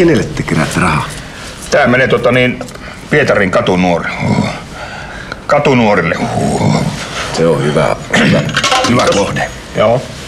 Kenelle te keräätte rahaa? Tää menee Pietarin katunuorille. Se on hyvä kohde. Joo.